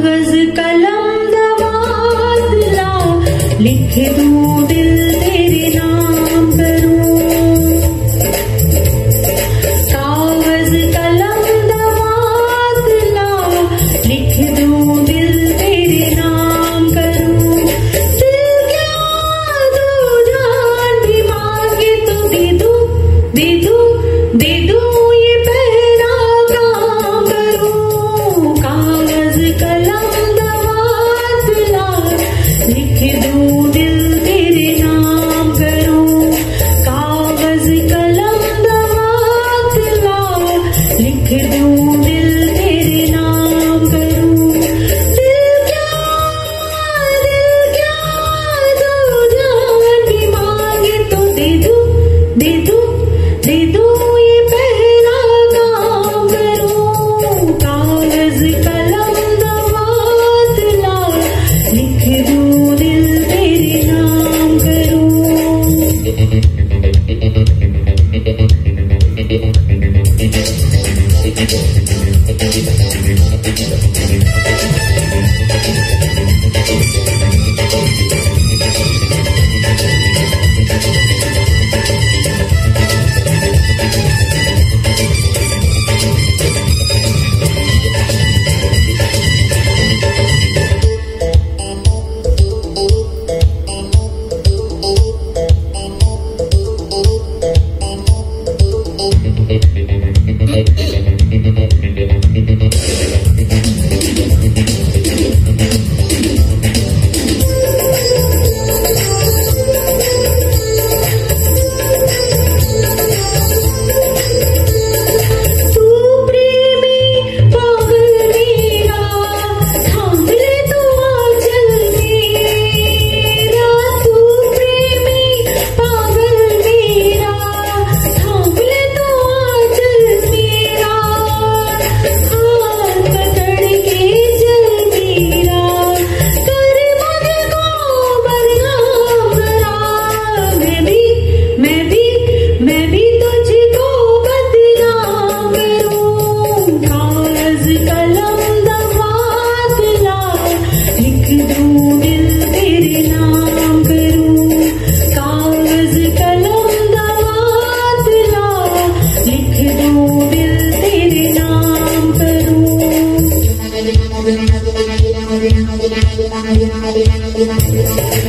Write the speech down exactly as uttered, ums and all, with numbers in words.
कागज कलम दवात ला, लिख दूं दिल तेरे नाम करूं। कागज कलम दवात ला, लिख दूं दिल तेरे नाम करूं। दिल क्या दो जान भी मांगे तो दे दूं, दे दूं, दे दूं, ये पहला काम करूं। कागज कलम दवात ला, लिख दूं दिल तेरे नाम करूं। कागज कलम दवात ला, लिख दूं दिल तेरे नाम करूं। दिल क्या, दिल क्या दो जान भी मांगे तो दे दूं, दे दूं, दे दूं, ये पहला काम करूं। कागज कलम दवात ला, लिख दूं दिल तेरे नाम करूं। Thank you.